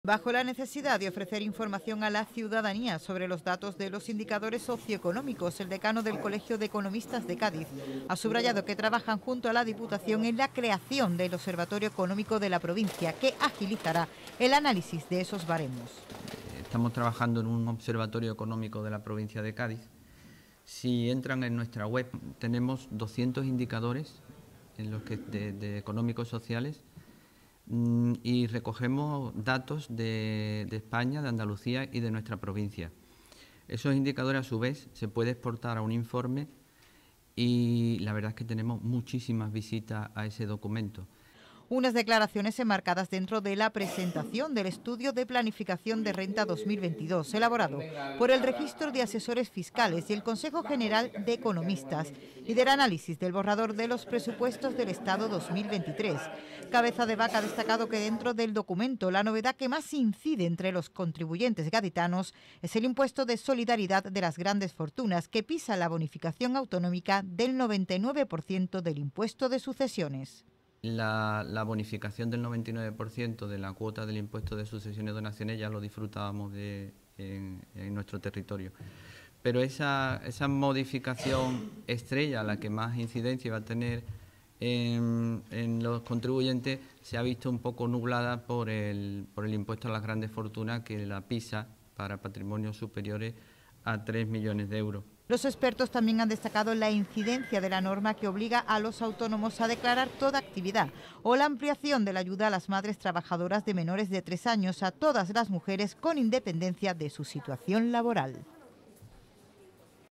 Bajo la necesidad de ofrecer información a la ciudadanía sobre los datos de los indicadores socioeconómicos, el decano del Colegio de Economistas de Cádiz ha subrayado que trabajan junto a la Diputación en la creación del Observatorio Económico de la provincia, que agilizará el análisis de esos baremos. Estamos trabajando en un observatorio económico de la provincia de Cádiz. Si entran en nuestra web, tenemos 200 indicadores en los que de económicos sociales y recogemos datos de España, de Andalucía y de nuestra provincia. Esos indicadores, a su vez, se puede exportar a un informe y la verdad es que tenemos muchísimas visitas a ese documento. Unas declaraciones enmarcadas dentro de la presentación del Estudio de Planificación de Renta 2022, elaborado por el Registro de Asesores Fiscales y el Consejo General de Economistas, y del análisis del borrador de los presupuestos del Estado 2023. Cabeza de Vaca ha destacado que dentro del documento la novedad que más incide entre los contribuyentes gaditanos es el impuesto de solidaridad de las grandes fortunas, que pisa la bonificación autonómica del 99% del impuesto de sucesiones. La bonificación del 99% de la cuota del impuesto de sucesiones y donaciones ya lo disfrutábamos en nuestro territorio. Pero esa modificación estrella, la que más incidencia va a tener en los contribuyentes, se ha visto un poco nublada por el impuesto a las grandes fortunas, que la pisa para patrimonios superiores a 3 millones de euros. Los expertos también han destacado la incidencia de la norma que obliga a los autónomos a declarar toda actividad, o la ampliación de la ayuda a las madres trabajadoras de menores de 3 años a todas las mujeres con independencia de su situación laboral.